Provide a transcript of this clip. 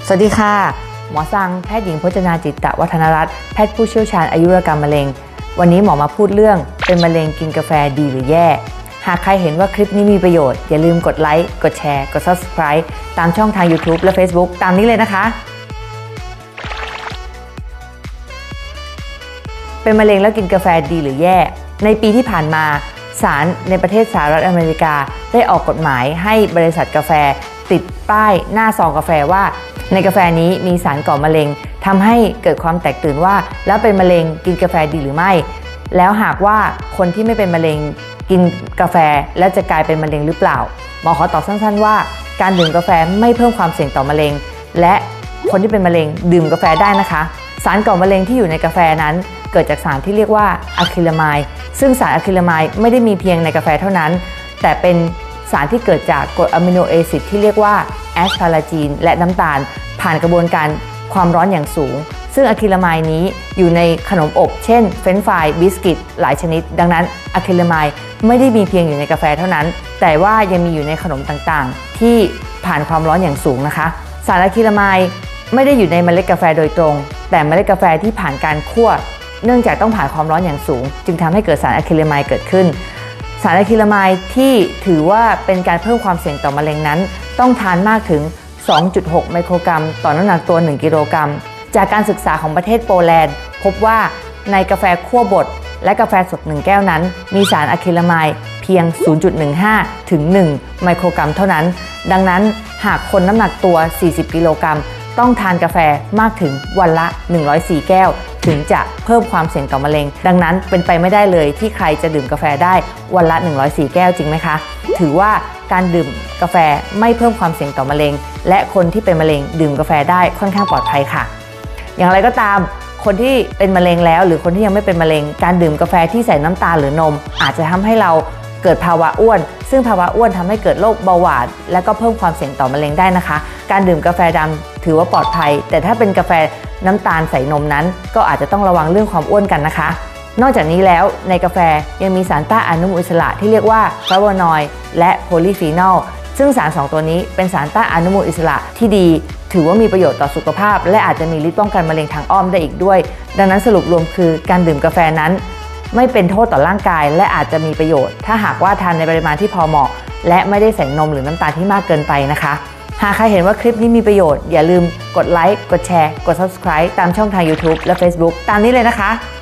สวัสดีค่ะหมอซังแพทย์หญิงพจนาจิตตวัฒนรัตน์แพทย์ผู้เชี่ยวชาญอายุรกรรมมะเร็งวันนี้หมอมาพูดเรื่องเป็นมะเร็งกินกาแฟดีหรือแย่หากใครเห็นว่าคลิปนี้มีประโยชน์อย่าลืมกดไลค์กดแชร์กด Subscribe ตามช่องทาง YouTube และ Facebook ตามนี้เลยนะคะเป็นมะเร็งแล้วกินกาแฟดีหรือแย่ในปีที่ผ่านมาศาลในประเทศสหรัฐอเมริกาได้ออกกฎหมายให้บริษัทกาแฟติดป้ายหน้าซองกาแฟว่าในกาแฟนี้มีสารก่อมะเร็งทำให้เกิดความแตกตื่นว่าแล้วเป็นมะเร็งกินกาแฟดีหรือไม่แล้วหากว่าคนที่ไม่เป็นมะเร็งกินกาแฟแล้วจะกลายเป็นมะเร็งหรือเปล่าหมอขอตอบสั้นๆว่าการดื่มกาแฟไม่เพิ่มความเสี่ยงต่อมะเร็งและคนที่เป็นมะเร็งดื่มกาแฟได้นะคะสารก่อมะเร็งที่อยู่ในกาแฟนั้นเกิดจากสารที่เรียกว่าอะคริลามายด์ซึ่งสารอะคริลามายด์ไม่ได้มีเพียงในกาแฟเท่านั้นแต่เป็นสารที่เกิดจากกรดอะมิโนแอซิดที่เรียกว่าแอสพาราจีนและน้ำตาลผ่านกระบวนการความร้อนอย่างสูงซึ่งอะคริลามายด์นี้อยู่ในขนมอบเช่นเฟรนช์ฟรายบิสกิตหลายชนิดดังนั้นอะคริลามายด์ไม่ได้มีเพียงอยู่ในกาแฟเท่านั้นแต่ว่ายังมีอยู่ในขนมต่างๆที่ผ่านความร้อนอย่างสูงนะคะสารอะคริลามายด์ไม่ได้อยู่ในเมล็ดกาแฟโดยตรงแต่เมล็ดกาแฟที่ผ่านการคั่วเนื่องจากต้องผ่านความร้อนอย่างสูงจึงทำให้เกิดสารอะคริลามายด์เกิดขึ้นสารอะคริลามายด์ที่ถือว่าเป็นการเพิ่มความเสี่ยงต่อมะเร็งนั้นต้องทานมากถึง 2.6 ไมโครกรัมต่อน้ำหนักตัว 1 กิโลกรัมจากการศึกษาของประเทศโปแลนด์พบว่าในกาแฟคั่วบดและกาแฟสด1แก้วนั้นมีสารอะคริลามายด์เพียง 0.15 ถึง 1 ไมโครกรัมเท่านั้นดังนั้นหากคนน้ำหนักตัว 40 กิโลกรัมต้องทานกาแฟมากถึงวันละ 104 แก้วถึงจะเพิ่มความเสี่ยงต่อมะเร็งดังนั้นเป็นไปไม่ได้เลยที่ใครจะดื่มกาแฟได้วันละ 104 แก้วจริงไหมคะถือว่าการดื่มกาแฟไม่เพิ่มความเสี่ยงต่อมะเร็งและคนที่เป็นมะเร็งดื่มกาแฟได้ค่อนข้างปลอดภัยค่ะอย่างไรก็ตามคนที่เป็นมะเร็งแล้วหรือคนที่ยังไม่เป็นมะเร็งการดื่มกาแฟที่ใส่น้ำตาลหรือนมอาจจะทำให้เราเกิดภาวะอ้วนซึ่งภาวะอ้วนทำให้เกิดโรคเบาหวานและก็เพิ่มความเสี่ยงต่อมะเร็งได้นะคะการดื่มกาแฟดำถือว่าปลอดภัยแต่ถ้าเป็นกาแฟน้ำตาลใส่นมนั้นก็อาจจะต้องระวังเรื่องความอ้วนกันนะคะนอกจากนี้แล้วในกาแฟยังมีสารต้านอนุมูลอิสระที่เรียกว่าฟลาโวนอยด์และโพลีฟีนอลซึ่งสาร2ตัวนี้เป็นสารต้านอนุมูลอิสระที่ดีถือว่ามีประโยชน์ต่อสุขภาพและอาจจะมีฤทธิ์ป้องกันมะเร็งทางอ้อมได้อีกด้วยดังนั้นสรุปรวมคือการดื่มกาแฟนั้นไม่เป็นโทษต่อร่างกายและอาจจะมีประโยชน์ถ้าหากว่าทานในปริมาณที่พอเหมาะและไม่ได้ใส่นมหรือน้ำตาลที่มากเกินไปนะคะหากใครเห็นว่าคลิปนี้มีประโยชน์อย่าลืมกดไลค์กดแชร์กด Subscribe ตามช่องทาง YouTube และ Facebook ตามนี้เลยนะคะ